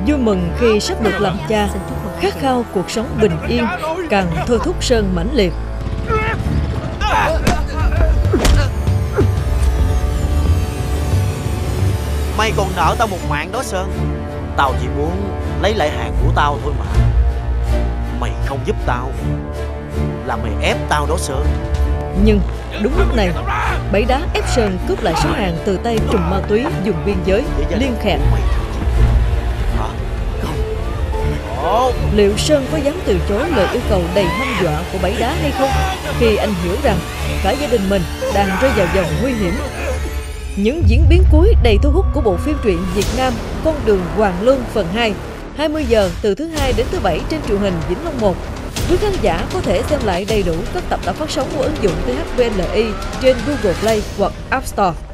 Vui mừng khi sắp được làm cha, khát khao cuộc sống bình yên càng thôi thúc Sơn mãnh liệt. Mày còn nợ tao một mạng đó Sơn. Tao chỉ muốn lấy lại hàng của tao thôi mà. Mày không giúp tao là mày ép tao đó Sơn. Nhưng đúng lúc này, Bảy Đá ép Sơn cướp lại số hàng từ tay trùm ma túy vùng biên giới Liên Khẹn. Liệu Sơn có dám từ chối lời yêu cầu đầy hăm dọa của Bảy Đá hay không, khi anh hiểu rằng cả gia đình mình đang rơi vào vòng nguy hiểm? Những diễn biến cuối đầy thu hút của bộ phim truyện Việt Nam Con đường Hoàng Lương phần 2, 20 giờ từ thứ Hai đến thứ Bảy trên truyền hình Vĩnh Long 1. Quý khán giả có thể xem lại đầy đủ các tập đã phát sóng qua ứng dụng THVNI trên Google Play hoặc App Store.